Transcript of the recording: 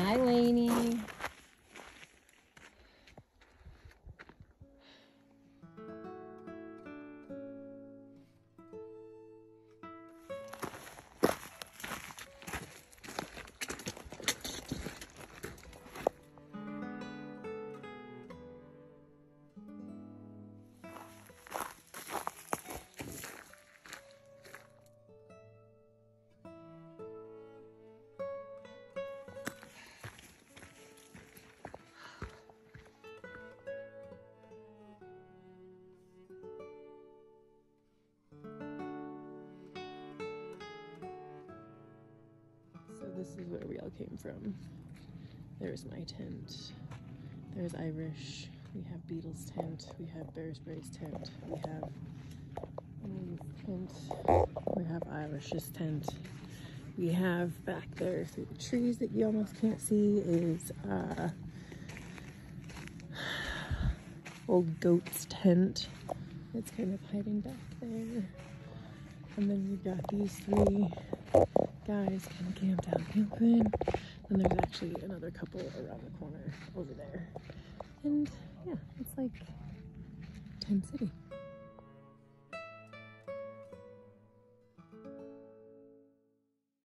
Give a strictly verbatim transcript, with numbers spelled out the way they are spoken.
Hi, Lainey. So this is where we all came from. There's my tent. There's Irish. We have Beatles tent. We have Bear Spray's tent. We have Emily's tent. We have Irish's tent. We have back there through the trees that you almost can't see is uh, old goat's tent. It's kind of hiding back there. And then we've got these three guys kind of camped out camping. And there's actually another couple around the corner over there. And yeah, it's like Tent City.